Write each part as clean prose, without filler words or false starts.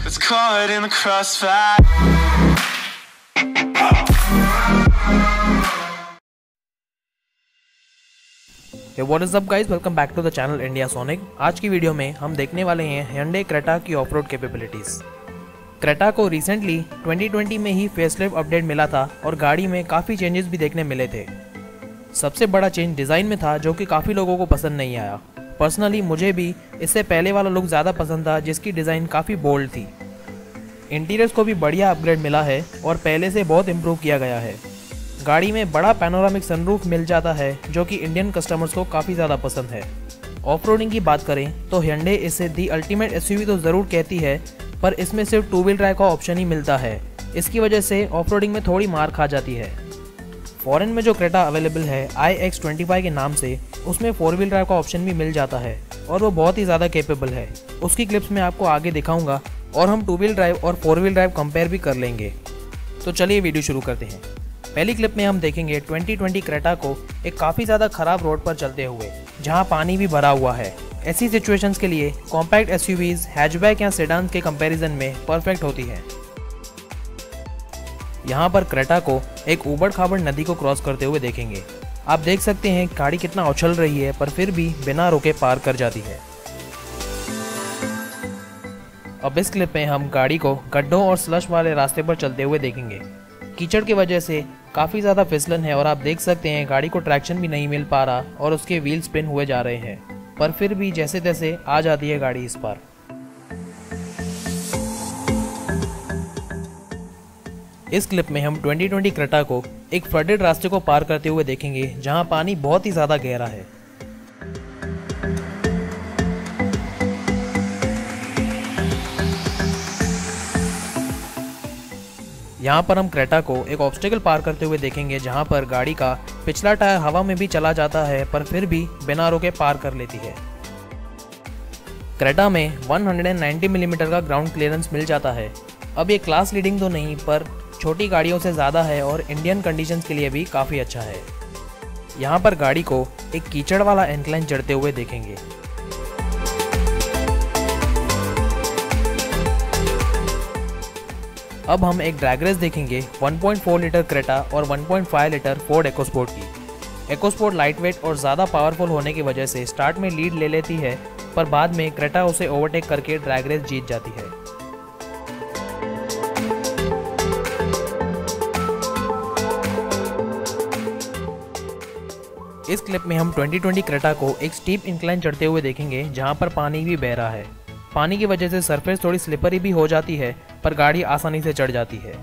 It's caught in the crossfire. Hey, what is up guys? Welcome back to the channel India Sonic। आज की video में हम देखने वाले हैं Hyundai Creta की ऑफ रोड कैपेबिलिटीज़। Creta को रिसेंटली 2020 में ही फेसलिफ्ट अपडेट मिला था और गाड़ी में काफ़ी चेंजेस भी देखने मिले थे। सबसे बड़ा चेंज डिज़ाइन में था जो कि काफ़ी लोगों को पसंद नहीं आया। पर्सनली मुझे भी इससे पहले वाला लुक ज़्यादा पसंद था जिसकी डिज़ाइन काफ़ी बोल्ड थी। इंटीरियर्स को भी बढ़िया अपग्रेड मिला है और पहले से बहुत इम्प्रूव किया गया है। गाड़ी में बड़ा पैनोरामिक सनरूफ मिल जाता है जो कि इंडियन कस्टमर्स को काफ़ी ज़्यादा पसंद है। ऑफ रोडिंग की बात करें तो Hyundai इसे दी अल्टीमेट एसयूवी तो ज़रूर कहती है, पर इसमें सिर्फ 2 व्हील ड्राइव का ऑप्शन ही मिलता है। इसकी वजह से ऑफ रोडिंग में थोड़ी मार खा जाती है। फॉरेन में जो क्रेटा अवेलेबल है iX25 के नाम से, उसमें 4 व्हील ड्राइव का ऑप्शन भी मिल जाता है और वो बहुत ही ज़्यादा कैपेबल है। उसकी क्लिप्स मैं आपको आगे दिखाऊंगा और हम 2 व्हील ड्राइव और 4 व्हील ड्राइव कंपेयर भी कर लेंगे। तो चलिए वीडियो शुरू करते हैं। पहली क्लिप में हम देखेंगे 2020 क्रेटा को एक काफ़ी ज़्यादा ख़राब रोड पर चलते हुए, जहां पानी भी भरा हुआ है। ऐसी सिचुएशंस के लिए कॉम्पैक्ट एसयूवीज, हैचबैक या सेडान के कंपैरिजन में परफेक्ट होती है। यहाँ पर क्रेटा को एक ऊबड़ खाबड़ नदी को क्रॉस करते हुए देखेंगे। आप देख सकते हैं गाड़ी कितना उछल रही है, पर फिर भी बिना रुके पार कर जाती है। अब इस क्लिप में हम गाड़ी को गड्ढों और स्लश वाले रास्ते पर चलते हुए देखेंगे। कीचड़ की वजह से काफ़ी ज़्यादा फिसलन है और आप देख सकते हैं गाड़ी को ट्रैक्शन भी नहीं मिल पा रहा और उसके व्हील स्पिन हुए जा रहे हैं, पर फिर भी जैसे तैसे आ जाती है गाड़ी इस पार। इस क्लिप में हम 2020 क्रेटा को एक फ्लडेड रास्ते को पार करते हुए देखेंगे जहां पानी बहुत ही ज़्यादा गहरा है। यहाँ पर हम क्रेटा को एक ऑब्स्टेकल पार करते हुए देखेंगे जहाँ पर गाड़ी का पिछला टायर हवा में भी चला जाता है, पर फिर भी बिना रुके पार कर लेती है। क्रेटा में 190 मिलीमीटर का ग्राउंड क्लियरेंस मिल जाता है। अब ये क्लास लीडिंग तो नहीं, पर छोटी गाड़ियों से ज़्यादा है और इंडियन कंडीशंस के लिए भी काफ़ी अच्छा है। यहाँ पर गाड़ी को एक कीचड़ वाला इंक्लाइन चढ़ते हुए देखेंगे। अब हम एक ड्रैग रेस देखेंगे 1.4 लीटर क्रेटा और 1.5 लीटर फोर्ड EcoSport की। EcoSport लाइटवेट और ज़्यादा पावरफुल होने की वजह से स्टार्ट में लीड ले लेती है, पर बाद में क्रेटा उसे ओवरटेक करके ड्रैग रेस जीत जाती है। इस क्लिप में हम 2020 क्रेटा को एक स्टीप इंक्लाइन चढ़ते हुए देखेंगे जहां पर पानी भी बह रहा है। पानी की वजह से सरफेस थोड़ी स्लिपरी भी हो जाती है, पर गाड़ी आसानी से चढ़ जाती है।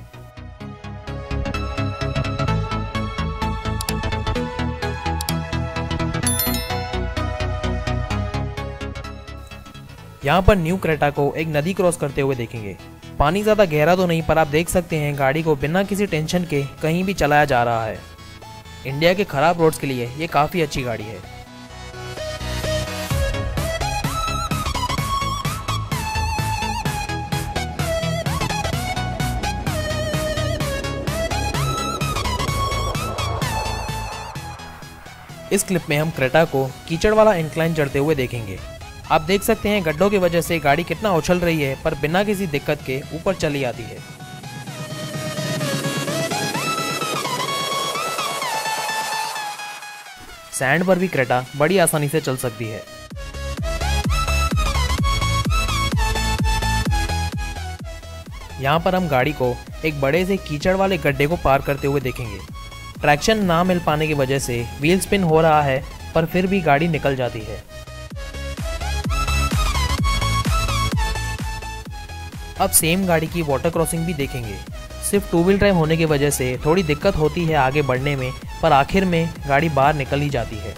यहाँ पर न्यू क्रेटा को एक नदी क्रॉस करते हुए देखेंगे। पानी ज़्यादा गहरा तो नहीं, पर आप देख सकते हैं गाड़ी को बिना किसी टेंशन के कहीं भी चलाया जा रहा है। इंडिया के खराब रोड्स के लिए ये काफ़ी अच्छी गाड़ी है। इस क्लिप में हम क्रेटा को कीचड़ वाला इंक्लाइन चढ़ते हुए देखेंगे। आप देख सकते हैं गड्ढों की वजह से गाड़ी कितना उछल रही है, पर बिना किसी दिक्कत के ऊपर चली आती है। सैंड पर भी क्रेटा बड़ी आसानी से चल सकती है। यहाँ पर हम गाड़ी को एक बड़े से कीचड़ वाले गड्ढे को पार करते हुए देखेंगे। ट्रैक्शन ना मिल पाने की वजह से व्हील स्पिन हो रहा है, पर फिर भी गाड़ी निकल जाती है। अब सेम गाड़ी की वाटर क्रॉसिंग भी देखेंगे। सिर्फ 2 व्हील ड्राइव होने की वजह से थोड़ी दिक्कत होती है आगे बढ़ने में, पर आखिर में गाड़ी बाहर निकल ही जाती है।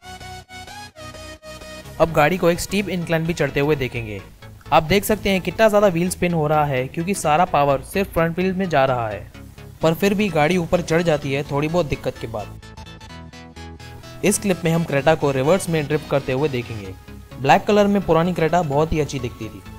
अब गाड़ी को एक स्टीप इंक्लाइन भी चढ़ते हुए देखेंगे। आप देख सकते हैं कितना ज़्यादा व्हील स्पिन हो रहा है क्योंकि सारा पावर सिर्फ फ्रंट व्हील में जा रहा है, पर फिर भी गाड़ी ऊपर चढ़ जाती है थोड़ी बहुत दिक्कत के बाद। इस क्लिप में हम क्रेटा को रिवर्स में ड्रिफ्ट करते हुए देखेंगे। ब्लैक कलर में पुरानी क्रेटा बहुत ही अच्छी दिखती थी।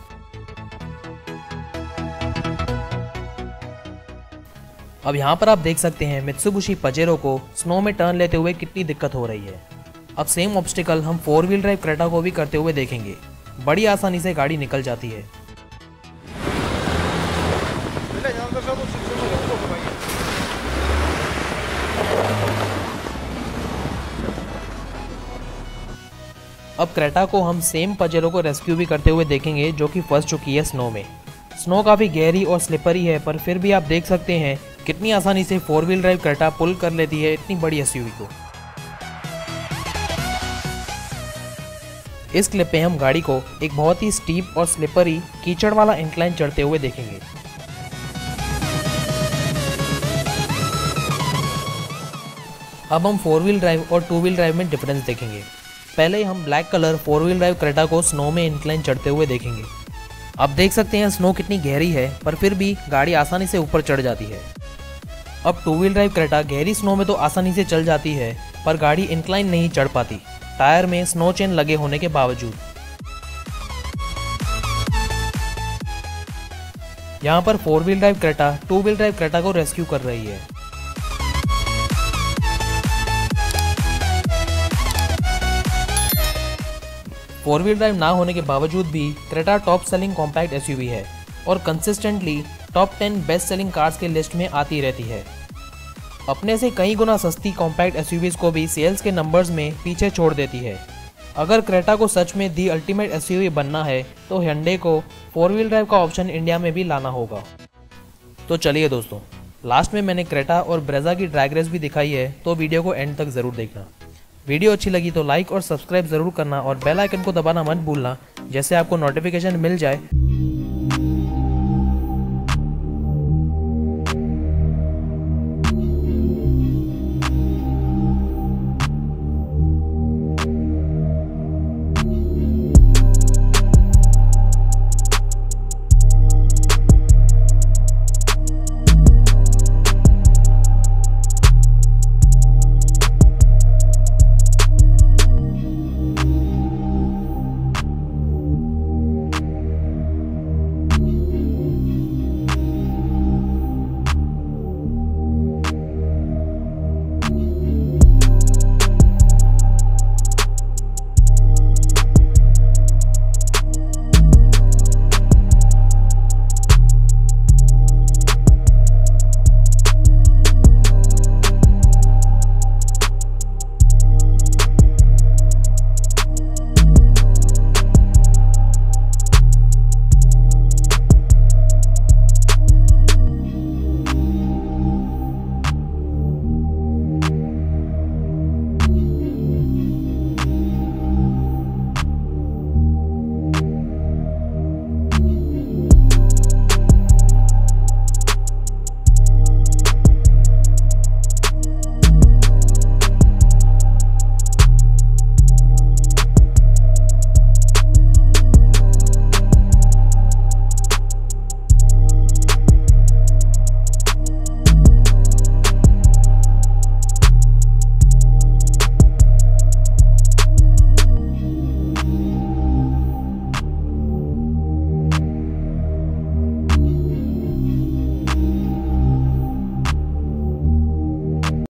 अब यहाँ पर आप देख सकते हैं मित्सुबिशी पजेरो को स्नो में टर्न लेते हुए कितनी दिक्कत हो रही है। अब सेम ऑब्स्टिकल हम 4 व्हील ड्राइव क्रेटा को भी करते हुए देखेंगे। बड़ी आसानी से गाड़ी निकल जाती है। अब क्रेटा को हम सेम पजेरो को रेस्क्यू भी करते हुए देखेंगे जो कि फंस चुकी है स्नो में। स्नो काफ़ी गहरी और स्लिपरी है, पर फिर भी आप देख सकते हैं कितनी आसानी से 4 व्हील ड्राइव क्रेटा पुल कर लेती है इतनी बड़ी एसयूवी को। इस क्लिप पे हम गाड़ी को एक बहुत ही स्टीप और स्लिपरी कीचड़ वाला इंक्लाइन चढ़ते हुए देखेंगे। अब हम 4 व्हील ड्राइव और 2 व्हील ड्राइव में डिफरेंस देखेंगे। पहले हम black colour 4 wheel drive Creta को स्नो में इंक्लाइन चढ़ते हुए देखेंगे। आप देख सकते हैं स्नो कितनी गहरी है, पर फिर भी गाड़ी आसानी से ऊपर चढ़ जाती है। अब 2 व्हील ड्राइव क्रेटा गहरी स्नो में तो आसानी से चल जाती है, पर गाड़ी इंक्लाइन नहीं चढ़ पाती, टायर में स्नो चेन लगे होने के बावजूद। यहाँ पर 4 wheel drive Creta 2 wheel drive Creta को रेस्क्यू कर रही है। फोर व्हील ड्राइव ना होने के बावजूद भी Creta top selling compact SUV है और consistently top 10 best selling cars के लिस्ट में आती रहती है। अपने से कई गुना सस्ती कॉम्पैक्ट एसयूवीज को भी सेल्स के नंबर्स में पीछे छोड़ देती है। अगर क्रेटा को सच में दी अल्टीमेट एसयूवी बनना है तो Hyundai को 4 व्हील ड्राइव का ऑप्शन इंडिया में भी लाना होगा। तो चलिए दोस्तों, लास्ट में मैंने क्रेटा और ब्रेजा की ड्रैग रेस भी दिखाई है, तो वीडियो को एंड तक ज़रूर देखना। वीडियो अच्छी लगी तो लाइक और सब्सक्राइब ज़रूर करना और बेल आइकन को दबाना मत भूलना, जैसे आपको नोटिफिकेशन मिल जाए